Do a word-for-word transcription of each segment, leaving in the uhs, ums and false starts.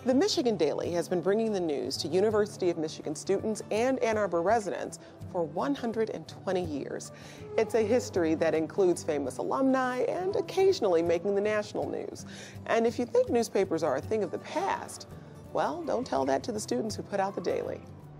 The Michigan Daily has been bringing the news to University of Michigan students and Ann Arbor residents for one hundred twenty years. It's a history that includes famous alumni and occasionally making the national news. And if you think newspapers are a thing of the past, well, don't tell that to the students who put out the Daily.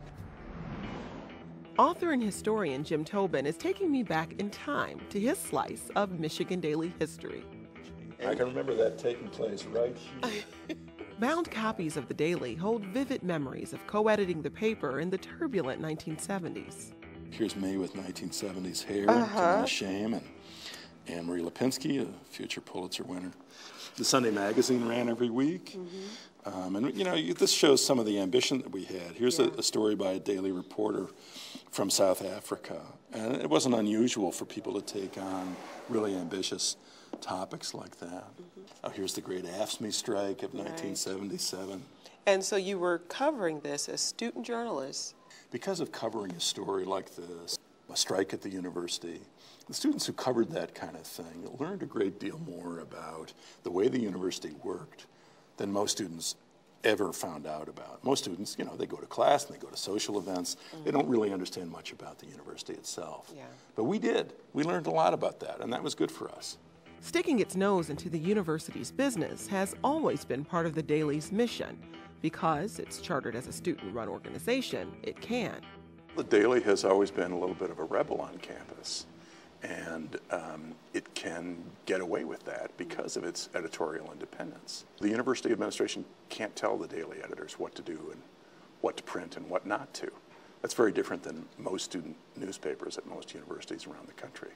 Author and historian Jim Tobin is taking me back in time to his slice of Michigan Daily history. I can remember that taking place right here. Bound copies of the Daily hold vivid memories of co-editing the paper in the turbulent nineteen seventies. Here's me with nineteen seventies hair, Uh-huh. to my shame, and Anne Marie Lipinski, a future Pulitzer winner. The Sunday magazine ran every week. Mm-hmm. um, and, you know, you, this shows some of the ambition that we had. Here's yeah. a, a story by a Daily reporter from South Africa. And it wasn't unusual for people to take on really ambitious topics like that. Mm-hmm. Oh, here's the great AFSCME strike of nineteen seventy-seven. Right. And so you were covering this as student journalists. Because of covering a story like this, a strike at the university, the students who covered that kind of thing learned a great deal more about the way the university worked than most students ever found out about. Most students, you know, they go to class and they go to social events. Mm-hmm. They don't really understand much about the university itself. Yeah. But we did. We learned a lot about that, and that was good for us. Sticking its nose into the university's business has always been part of the Daily's mission. Because it's chartered as a student-run organization, it can. The Daily has always been a little bit of a rebel on campus, and um, it can get away with that because of its editorial independence. The university administration can't tell the Daily editors what to do and what to print and what not to. That's very different than most student newspapers at most universities around the country.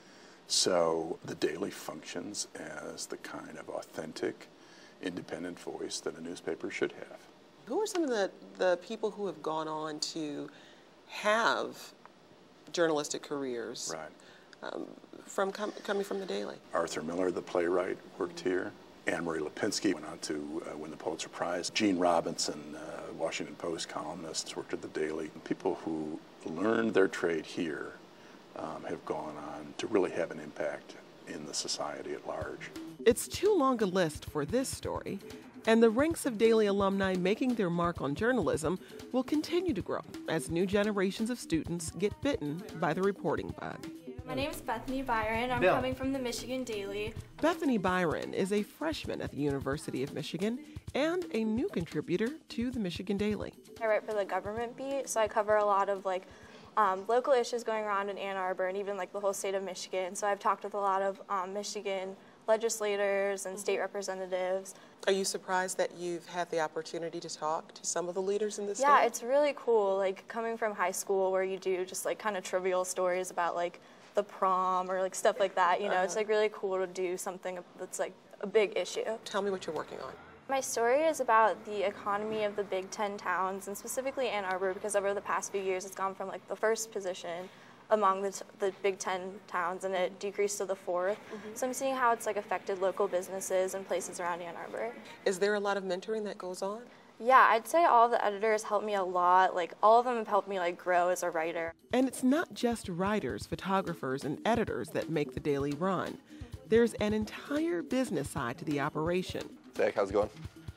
So the Daily functions as the kind of authentic, independent voice that a newspaper should have. Who are some of the, the people who have gone on to have journalistic careers right. um, from com coming from the Daily? Arthur Miller, the playwright, worked mm-hmm. here. Anne Marie Lipinski went on to uh, win the Pulitzer Prize. Gene Robinson, uh, Washington Post columnist, worked at the Daily. People who learned their trade here um, have gone on to really have an impact in the society at large. It's too long a list for this story, and the ranks of Daily alumni making their mark on journalism will continue to grow as new generations of students get bitten by the reporting bug. My name is Bethany Byron. I'm Bill. coming from the Michigan Daily. Bethany Byron is a freshman at the University of Michigan and a new contributor to the Michigan Daily. I write for the government beat, so I cover a lot of like Um, local issues going around in Ann Arbor and even like the whole state of Michigan. So I've talked with a lot of um, Michigan legislators and state representatives. Are you surprised that you've had the opportunity to talk to some of the leaders in the state? Yeah, it's really cool. Like coming from high school where you do just like kind of trivial stories about like the prom or like stuff like that. You know, uh-huh. It's like really cool to do something that's like a big issue. Tell me what you're working on. My story is about the economy of the Big Ten towns, and specifically Ann Arbor, because over the past few years it's gone from like the first position among the, t the Big Ten towns, and it decreased to the fourth. Mm-hmm. So I'm seeing how it's like affected local businesses and places around Ann Arbor. Is there a lot of mentoring that goes on? Yeah, I'd say all of the editors helped me a lot. Like all of them have helped me like grow as a writer. And it's not just writers, photographers, and editors that make the Daily run. There's an entire business side to the operation. Zach, how's it going?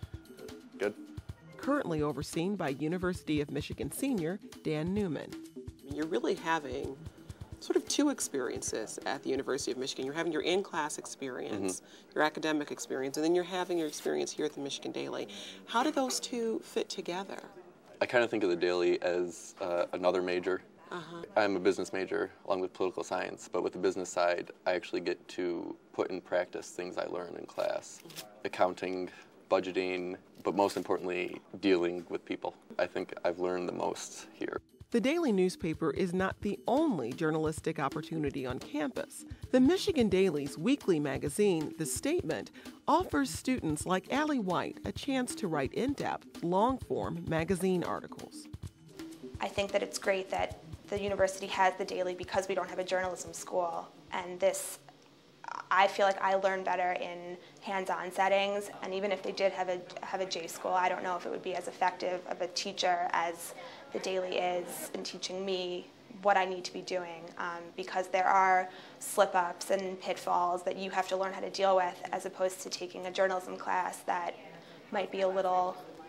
Good. Currently overseen by University of Michigan senior Dan Newman. You're really having sort of two experiences at the University of Michigan. You're having your in-class experience, mm-hmm. your academic experience, and then you're having your experience here at the Michigan Daily. How do those two fit together? I kind of think of the Daily as uh, another major. Uh-huh. I'm a business major along with political science, but with the business side, I actually get to put in practice things I learned in class. Accounting, budgeting, but most importantly, dealing with people. I think I've learned the most here. The Daily newspaper is not the only journalistic opportunity on campus. The Michigan Daily's weekly magazine, The Statement, offers students like Allie White a chance to write in-depth, long-form magazine articles. I think that it's great that the university has the Daily because we don't have a journalism school, and this, I feel like I learn better in hands-on settings, and even if they did have a have a J school, I don't know if it would be as effective of a teacher as the Daily is in teaching me what I need to be doing, um, because there are slip-ups and pitfalls that you have to learn how to deal with, as opposed to taking a journalism class that might be a little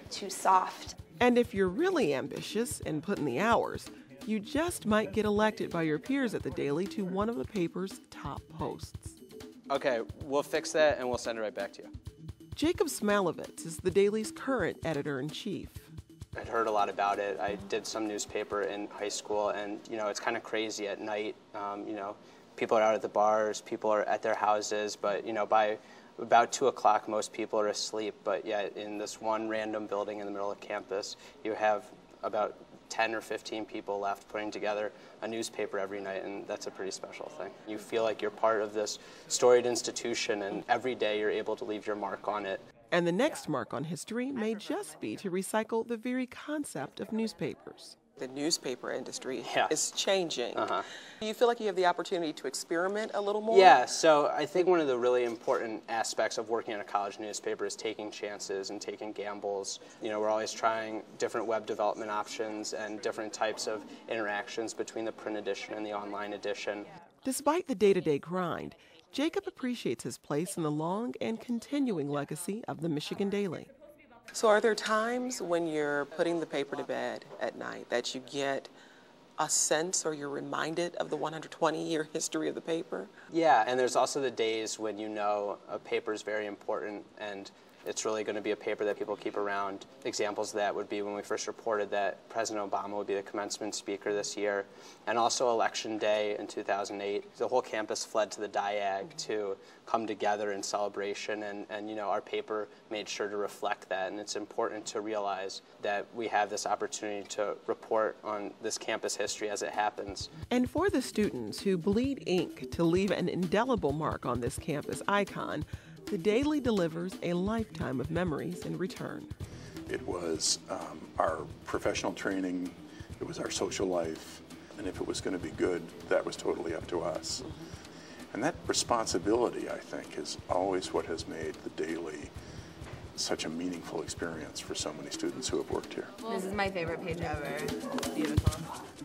too soft. And if you're really ambitious and put in the hours, you just might get elected by your peers at the Daily to one of the paper's top posts. Okay, we'll fix that and we'll send it right back to you. Jacob Smalovitz is the Daily's current editor-in-chief. I'd heard a lot about it. I did some newspaper in high school, and you know, it's kind of crazy at night. Um, you know, people are out at the bars, people are at their houses, but you know, by about two o'clock, most people are asleep. But yet, in this one random building in the middle of campus, you have about ten or fifteen people left putting together a newspaper every night, and that's a pretty special thing. You feel like you're part of this storied institution, and every day you're able to leave your mark on it. And the next mark on history may just be to recycle the very concept of newspapers. The newspaper industry yeah. is changing. Uh-huh. Do you feel like you have the opportunity to experiment a little more? Yeah, so I think one of the really important aspects of working in a college newspaper is taking chances and taking gambles. You know, we're always trying different web development options and different types of interactions between the print edition and the online edition. Despite the day-to-day grind, Jacob appreciates his place in the long and continuing legacy of the Michigan Daily. So are there times when you're putting the paper to bed at night that you get a sense or you're reminded of the one hundred twenty year history of the paper? Yeah, and there's also the days when you know a paper is very important and it's really going to be a paper that people keep around. Examples of that would be when we first reported that President Obama would be the commencement speaker this year, and also Election Day in two thousand eight. The whole campus fled to the Diag to come together in celebration, and, and you know, our paper made sure to reflect that, and it's important to realize that we have this opportunity to report on this campus history as it happens. And for the students who bleed ink to leave an indelible mark on this campus icon, the Daily delivers a lifetime of memories in return. It was um, our professional training, it was our social life, and if it was going to be good, that was totally up to us. And that responsibility, I think, is always what has made the Daily such a meaningful experience for so many students who have worked here. This is my favorite page ever. It's beautiful.